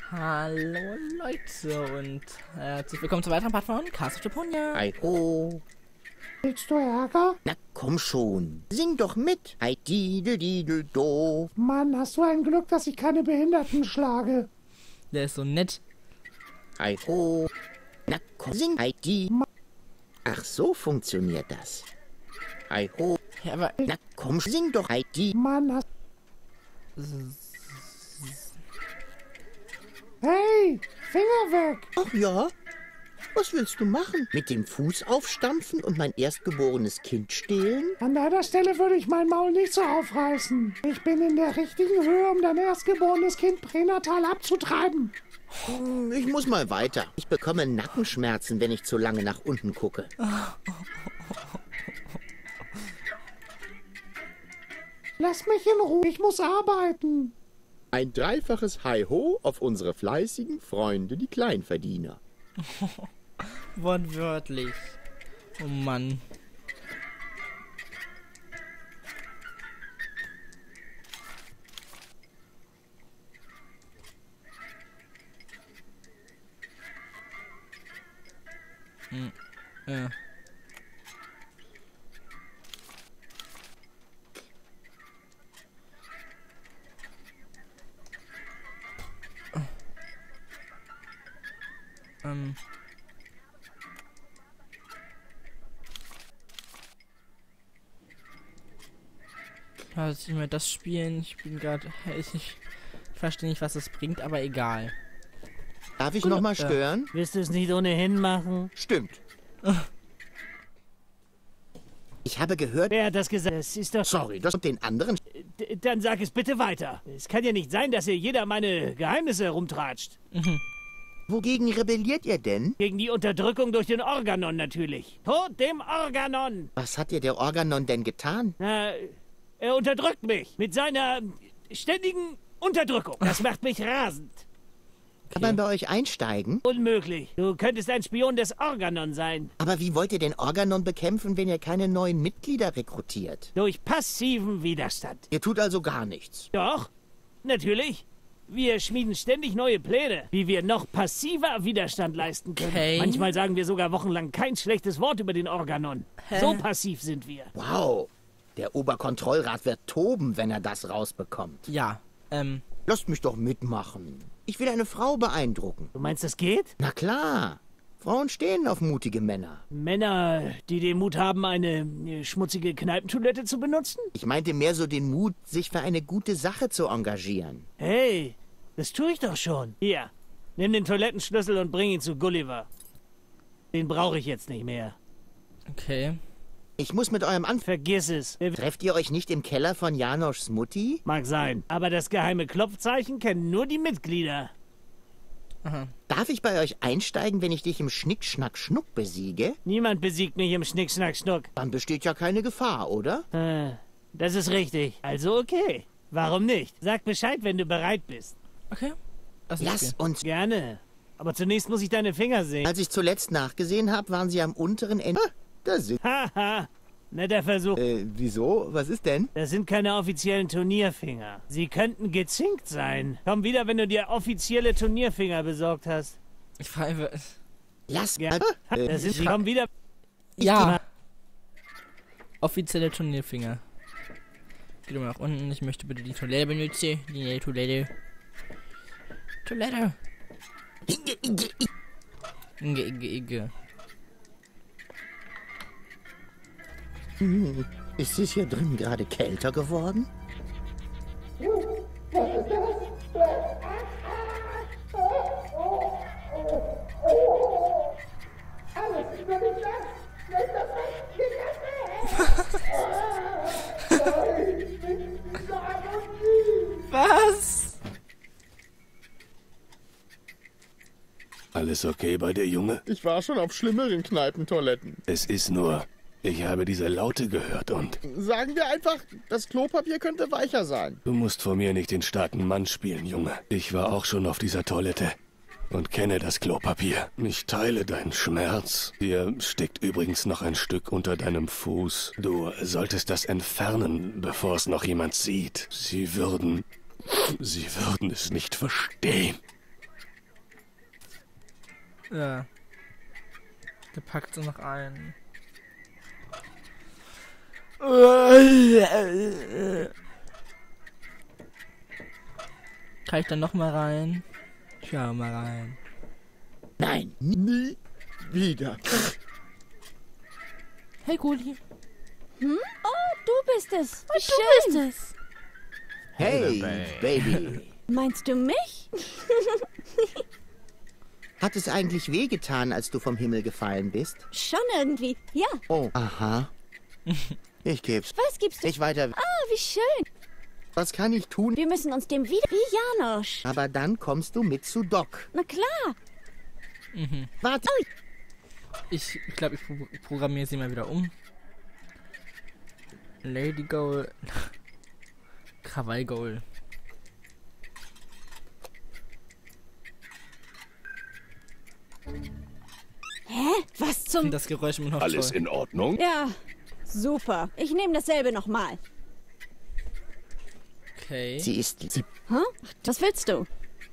Hallo Leute und herzlich willkommen zu weiteren Part von Castle of Deponia. Hi ho. Willst du Ärger? Na komm schon, sing doch mit. Hi didel didel do. Mann, hast du ein Glück, dass ich keine Behinderten schlage. Der ist so nett. Hi ho. Na komm, sing. Hi di. Ach, so funktioniert das. Hi ho. Ja, aber Na komm, sing doch. Hi di. Mann, hast... Hey, Finger weg! Ach ja? Was willst du machen? Mit dem Fuß aufstampfen und mein erstgeborenes Kind stehlen? An deiner Stelle würde ich mein Maul nicht so aufreißen. Ich bin in der richtigen Höhe, um dein erstgeborenes Kind pränatal abzutreiben. Ich muss mal weiter. Ich bekomme Nackenschmerzen, wenn ich zu lange nach unten gucke. Lass mich in Ruhe, ich muss arbeiten. Ein dreifaches Hi-Ho auf unsere fleißigen Freunde, die Kleinverdiener. wortwörtlich. Oh Mann. Ja. Lass ich mal das spielen. Ich bin gerade. Ich verstehe nicht, was das bringt, aber egal. Darf ich noch mal stören? Willst du es nicht ohnehin machen? Stimmt. Ich habe gehört... Wer hat das gesagt? Es ist doch... Sorry, das und den anderen... Dann sag es bitte weiter. Es kann ja nicht sein, dass hier jeder meine Geheimnisse herumtratscht. Wogegen rebelliert ihr denn? Gegen die Unterdrückung durch den Organon natürlich. Tod dem Organon! Was hat dir der Organon denn getan? Na, er unterdrückt mich mit seiner ständigen Unterdrückung. Das macht mich rasend. Kann man bei euch einsteigen? Unmöglich. Du könntest ein Spion des Organon sein. Aber wie wollt ihr den Organon bekämpfen, wenn ihr keine neuen Mitglieder rekrutiert? Durch passiven Widerstand. Ihr tut also gar nichts. Doch, natürlich. Wir schmieden ständig neue Pläne, wie wir noch passiver Widerstand leisten können. Okay. Manchmal sagen wir sogar wochenlang kein schlechtes Wort über den Organon. So passiv sind wir. Wow. Der Oberkontrollrat wird toben, wenn er das rausbekommt. Ja, Lasst mich doch mitmachen. Ich will eine Frau beeindrucken. Du meinst, das geht? Na klar. Frauen stehen auf mutige Männer. Männer, die den Mut haben, eine schmutzige Kneipentoilette zu benutzen? Ich meinte mehr so den Mut, sich für eine gute Sache zu engagieren. Hey, das tue ich doch schon. Hier, nimm den Toilettenschlüssel und bring ihn zu Gulliver. Den brauche ich jetzt nicht mehr. okay. Ich muss mit eurem Vergiss es. Trefft ihr euch nicht im Keller von Janoschs Mutti? Mag sein. Aber das geheime Klopfzeichen kennen nur die Mitglieder. Darf ich bei euch einsteigen, wenn ich dich im Schnick-Schnack-Schnuck besiege? Niemand besiegt mich im Schnick, Schnack, Schnuck. Dann besteht ja keine Gefahr, oder? Das ist richtig. Also okay. Warum nicht? Sag Bescheid, wenn du bereit bist. Okay. Lass uns Lass spielen. uns... Gerne. Aber zunächst muss ich deine Finger sehen. Als ich zuletzt nachgesehen habe, waren sie am unteren Ende... Da sind... Haha. Netter Versuch. Wieso? Was ist denn? Das sind keine offiziellen Turnierfinger. Sie könnten gezinkt sein. Komm wieder, wenn du dir offizielle Turnierfinger besorgt hast. Ich frage. Lass... Ja. Komm wieder. Ja. Offizielle Turnierfinger. Geh doch mal nach unten. Ich möchte bitte die Toilette benutzen. Die Toilette. Toilette. Inge. Ist es hier drin gerade kälter geworden? Was? Alles okay bei dir, Junge? Ich war schon auf schlimmeren Kneipentoiletten. Es ist nur, ich habe diese Laute gehört und Sagen wir einfach, das Klopapier könnte weicher sein. du musst vor mir nicht den starken Mann spielen, Junge. Ich war auch schon auf dieser Toilette und kenne das Klopapier. Ich teile deinen Schmerz. Hier steckt übrigens noch ein Stück unter deinem Fuß. Du solltest das entfernen, bevor es noch jemand sieht. Sie würden es nicht verstehen. Ja. Der packt sie noch ein. Kann ich dann noch mal rein? Schau mal rein. Nein. Nie wieder. Hey Gulli. Oh, du bist es. Wie schön. Du bist es. Hey, Baby. Meinst du mich? Hat es eigentlich wehgetan, als du vom Himmel gefallen bist? Schon irgendwie. Ja. Oh, aha. Ich geb's. Was gibst du? Ich weiter. Ah, wie schön. Was kann ich tun? Wir müssen uns dem wieder... Wie Janosch. Aber dann kommst du mit zu Doc. Na klar. Warte. Ich glaube, ich programmiere sie mal wieder um. Lady Goal. Krawall Goal. Hä? Was Ich zum... finde das Geräusch immer noch Alles toll. in Ordnung? Ja, super. Ich nehme dasselbe nochmal. Sie Okay. ist... Hä? Ach, was willst du?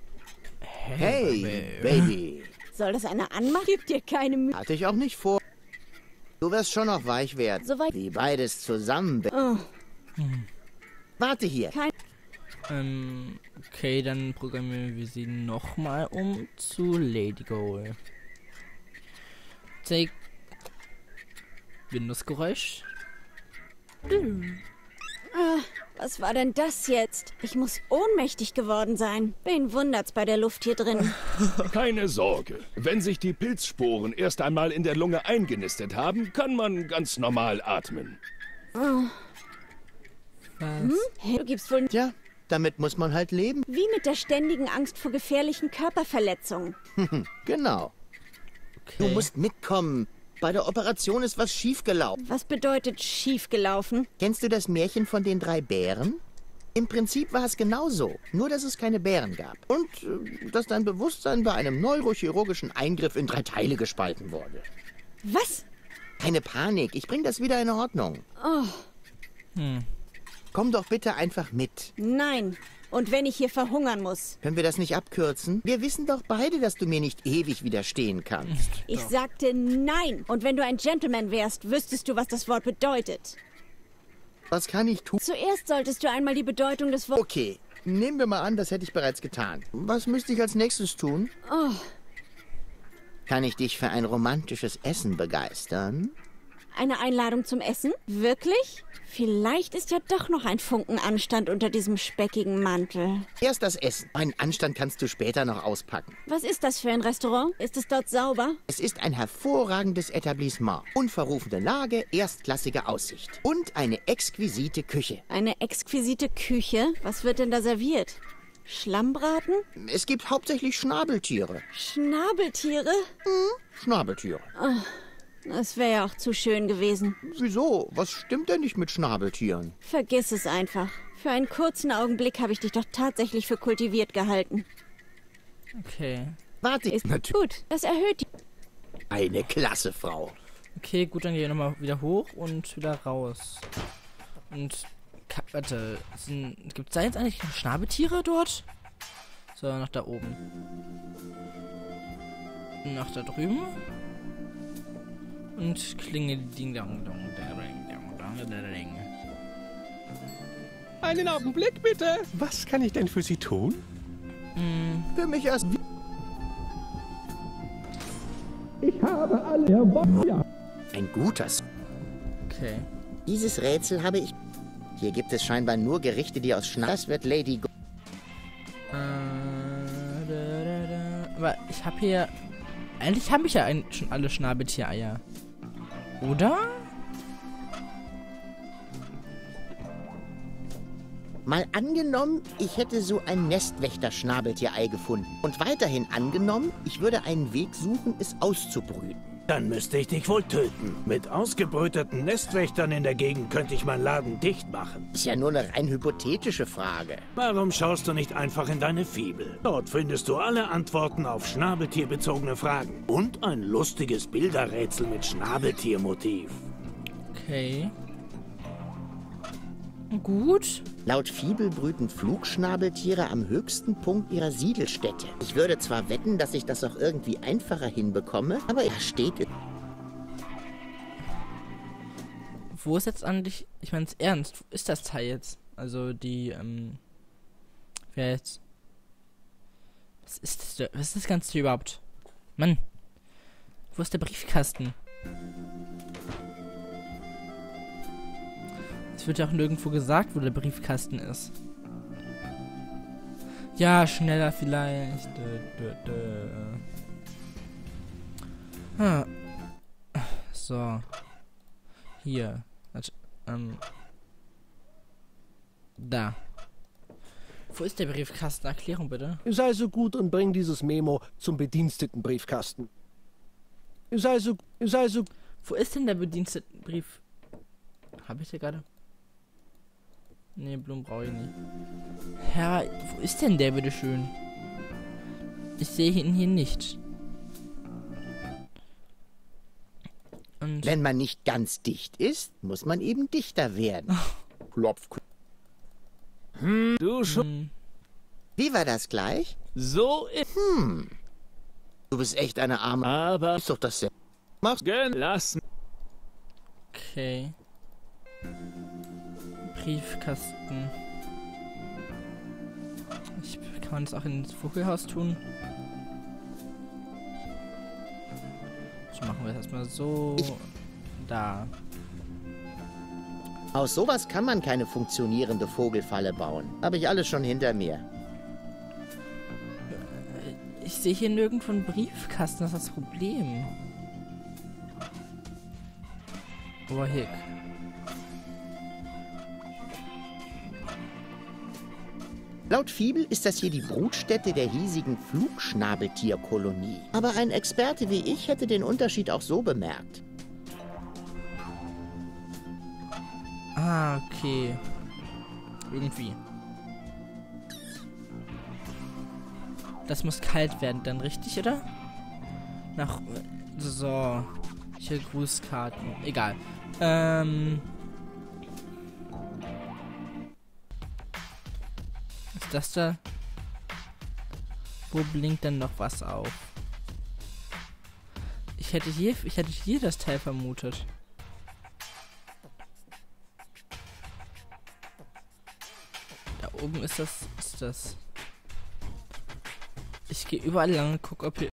Hey, Baby. Soll das einer anmachen? Gib dir keine Mühe. Hatte ich auch nicht vor. Du wirst schon noch weich werden. Soweit... Wie beides zusammen. Oh, Warte hier. Okay, dann programmieren wir sie nochmal um zu Lady Goal. Take Windows-Geräusch. was war denn das jetzt? Ich muss ohnmächtig geworden sein. Wen wundert's bei der Luft hier drin? Keine Sorge. Wenn sich die Pilzsporen erst einmal in der Lunge eingenistet haben, kann man ganz normal atmen. Was? Hey, du gibst wohl... Tja, damit muss man halt leben. Wie mit der ständigen Angst vor gefährlichen Körperverletzungen. Genau. Okay. Du musst mitkommen. Bei der Operation ist was schiefgelaufen. Was bedeutet schiefgelaufen? Kennst du das Märchen von den 3 Bären? Im Prinzip war es genauso, nur dass es keine Bären gab. Und dass dein Bewusstsein bei einem neurochirurgischen Eingriff in 3 Teile gespalten wurde. Was? Keine Panik, ich bring das wieder in Ordnung. Komm doch bitte einfach mit. Nein. Und wenn ich hier verhungern muss? Können wir das nicht abkürzen? Wir wissen doch beide, dass du mir nicht ewig widerstehen kannst. Ich sagte nein. Und wenn du ein Gentleman wärst, wüsstest du, was das Wort bedeutet. Was kann ich tun? Zuerst solltest du einmal die Bedeutung des Wortes... Okay, nehmen wir mal an, das hätte ich bereits getan. Was müsste ich als nächstes tun? Oh, Kann ich dich für ein romantisches Essen begeistern? eine Einladung zum Essen? Wirklich? Vielleicht ist ja doch noch ein Funken Anstand unter diesem speckigen Mantel. Erst das Essen. Meinen Anstand kannst du später noch auspacken. Was ist das für ein Restaurant? Ist es dort sauber? Es ist ein hervorragendes Etablissement. Unverrufene Lage, erstklassige Aussicht. Und eine exquisite Küche. Eine exquisite Küche? Was wird denn da serviert? Schlammbraten? Es gibt hauptsächlich Schnabeltiere. Schnabeltiere? Schnabeltiere. Das wäre ja auch zu schön gewesen. Wieso? Was stimmt denn nicht mit Schnabeltieren? Vergiss es einfach. Für einen kurzen Augenblick habe ich dich doch tatsächlich für kultiviert gehalten. Okay. Warte, Ist natürlich gut. Das erhöht die... eine klasse Frau. Okay, gut, dann gehe ich nochmal wieder hoch und wieder raus. Und, warte, gibt es da jetzt eigentlich Schnabeltiere dort? So, nach da oben. Nach da drüben. Und Klinge ding dong dong ding. Einen Augenblick bitte. Was kann ich denn für Sie tun? Für mich erst... Ein gutes. Okay. Dieses Rätsel habe ich... Hier gibt es scheinbar nur Gerichte, die aus Schnabel... Das wird Lady Go... Aber ich habe hier... Eigentlich habe ich ja schon alle Schnabeltiereier. Oder? Mal angenommen, ich hätte so ein Nestwächter-Schnabeltierei gefunden. Und weiterhin angenommen, ich würde einen Weg suchen, es auszubrüten. Dann müsste ich dich wohl töten. Mit ausgebrüteten Nestwächtern in der Gegend könnte ich meinen Laden dicht machen. Ist ja nur eine rein hypothetische Frage. Warum schaust du nicht einfach in deine Fibel? Dort findest du alle Antworten auf schnabeltierbezogene Fragen. Und ein lustiges Bilderrätsel mit Schnabeltiermotiv. Okay. Gut. Laut Fibel brüten Flugschnabeltiere am höchsten Punkt ihrer Siedelstätte. Ich würde zwar wetten, dass ich das auch irgendwie einfacher hinbekomme, aber er steht... Wo ist jetzt eigentlich, ich meine es ernst, wo ist das Teil jetzt? Also die, wer jetzt? Was ist das Ganze hier überhaupt? Mann, wo ist der Briefkasten? Es wird ja auch nirgendwo gesagt, wo der Briefkasten ist. Ja, schneller vielleicht. So. Hier. Da. Wo ist der Briefkasten? Erklärung bitte. Sei so gut und bring dieses Memo zum Bedienstetenbriefkasten. Sei so... Wo ist denn der Bedienstetenbrief? Habe ich den gerade? Nee, Blumen brauche ich nicht. Herr, wo ist denn der, bitteschön? Ich sehe ihn hier nicht. Und Wenn man nicht ganz dicht ist, muss man eben dichter werden. Klopf. Du schon. Wie war das gleich? So ist. Du bist echt eine arme... Aber Ist doch das sehr... Machst lass. okay. Briefkasten. Kann man das auch ins Vogelhaus tun? So machen wir es erstmal so. Da. Aus sowas kann man keine funktionierende Vogelfalle bauen. Habe ich alles schon hinter mir. Ich sehe hier nirgendwo einen Briefkasten, das ist das Problem. Oberhick. Laut Fibel ist das hier die Brutstätte der hiesigen Flugschnabeltierkolonie. Aber ein Experte wie ich hätte den Unterschied auch so bemerkt. Ah, okay. Irgendwie. Das muss kalt werden dann, richtig, oder? So. Hier Grußkarten. Egal. Ist das da? Wo blinkt denn noch was auf? Ich hätte hier das Teil vermutet. Da oben ist das. Ich gehe überall lang und gucke, ob hier